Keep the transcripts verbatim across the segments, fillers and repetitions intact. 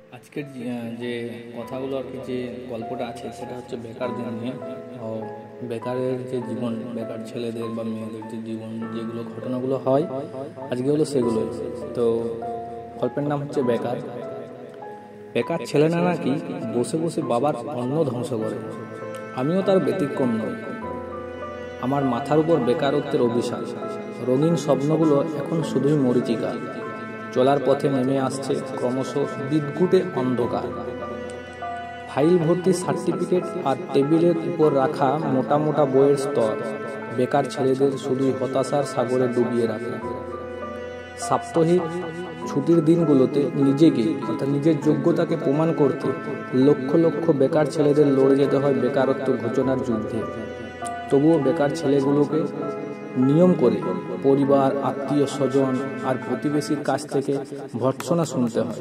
আজকের যে- যে কথাগুলো আর কি, যে গল্পটা আছে সেটা হচ্ছে বেকারদের নিয়ে। ও বেকারের যে জীবন, বেকার ছেলেদের বা মেয়েদের যে জীবন, যেগুলো ঘটনাগুলো হয় আজকে হলো সেগুলোই। তো গল্পের নাম হচ্ছে বেকার। বেকার ছেলেরা নাকি বসে বসে বাবার অন্ন ধ্বংস করে। আমিও তার ব্যতিক্রম নই। আমার মাথার উপর বেকারত্বের অভিশাপ। রঙিন স্বপ্নগুলো এখন শুধুই মরীচিকা। চলার পথে নেমে আসছে ক্রমশ বিদঘুটে অন্ধকার। ফাইল ভর্তি সার্টিফিকেট আর টেবিলের উপর রাখা মোটা মোটা বইয়ের স্তর বেকার ছেলেদের শুধুই হতাশার সাগরে ডুবিয়ে রাখে। সাপ্তাহিক ছুটির দিনগুলোতে নিজেকে অর্থাৎ নিজের যোগ্যতাকে প্রমাণ করতে লক্ষ লক্ষ বেকার ছেলেদের লড়ে যেতে হয় বেকারত্ব ঘোষণার যুদ্ধে। তবুও বেকার ছেলেগুলোকে নিয়ম করে পরিবার, আত্মীয় স্বজন আর প্রতিবেশীর কাছ থেকে ভর্ৎসনা শুনতে হয়।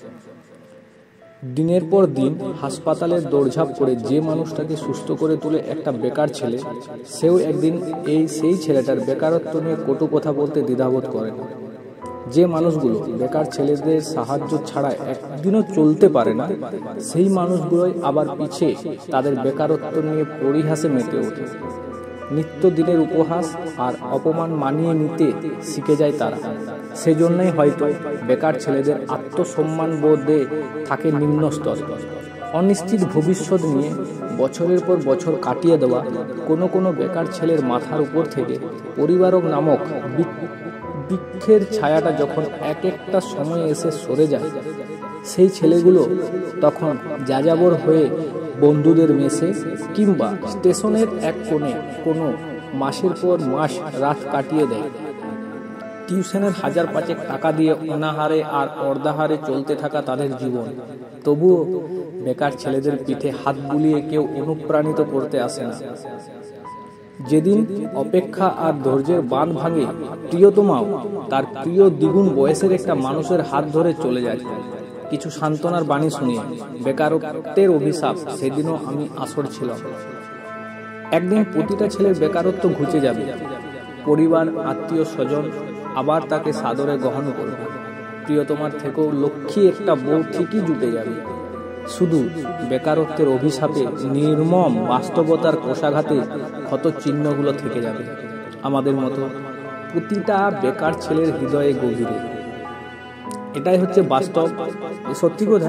দিনের পর দিন হাসপাতালের দৌড়ঝাঁপ করে যে মানুষটাকে সুস্থ করে তোলে একটা বেকার ছেলে, সেও একদিন এই সেই ছেলেটার বেকারত্ব নিয়ে কটু কথা বলতে দ্বিধাবোধ করে না। যে মানুষগুলো বেকার ছেলেদের সাহায্য ছাড়া একদিনও চলতে পারে না, সেই মানুষগুলোই আবার পিছে তাদের বেকারত্ব নিয়ে পরিহাসে মেতে ওঠে। নিত্যদিনের উপহাস আর অপমান মানিয়ে নিতে শিখে যায় তারা। সেজন্যই হয়তো বেকার ছেলেদের আত্মসম্মান বোধে থাকে নিম্ন স্তর। অনিশ্চিত ভবিষ্যৎ নিয়ে বছরের পর বছর কাটিয়ে দেওয়া কোনো কোনো বেকার ছেলের মাথার উপর থেকে পরিবারক নামক বৃক্ষের ছায়াটা যখন এক একটা সময় এসে সরে যায়, সেই ছেলেগুলো তখন যাযাবর হয়ে বন্ধুদের মেসে কিংবা স্টেশনের এক কোণে কোনো মাসের পর মাস রাত কাটিয়ে দেয়। টিউশনের হাজার পাঁচেক টাকা দিয়ে অনাহারে আর অর্ধাহারে চলতে থাকা তাদের জীবন। তবুও বেকার ছেলেদের পিঠে হাত বুলিয়ে কেউ অনুপ্রাণিত করতে আসে না। যেদিন অপেক্ষা আর ধৈর্যের বাঁধ ভাঙে, প্রিয়তমাও তার প্রিয় দ্বিগুণ বয়সের একটা মানুষের হাত ধরে চলে যায় কিছু সান্ত্বনার বাণী শুনিয়ে। বেকারত্বের অভিশাপ, সেদিনও আমি আসর ছিলাম। একদিন প্রতিটা ছেলের বেকারত্ব ঘুচে যাবে। পরিবার, আত্মীয় স্বজন আবার তাকে সাদরে গ্রহণ করবে। প্রিয়তমার থেকেও লক্ষ্মী একটা বউ ঠিকই জুটে যাবে। শুধু বেকারত্বের অভিশাপে নির্মম বাস্তবতার কোষাঘাতে ক্ষত চিহ্নগুলো থেকে যাবে আমাদের মতো প্রতিটা বেকার ছেলের হৃদয়ে গভীরে। এটাই হচ্ছে বাস্তব, সত্যি কথা,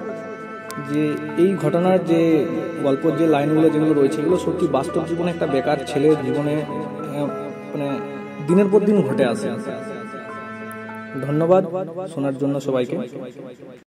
যে এই ঘটনার যে গল্পের যে লাইনগুলো যেগুলো রয়েছে, এগুলো সত্যি বাস্তব জীবনে একটা বেকার ছেলের জীবনে মানে দিনের পর দিন ঘটে আসে। ধন্যবাদ শোনার জন্য সবাইকে।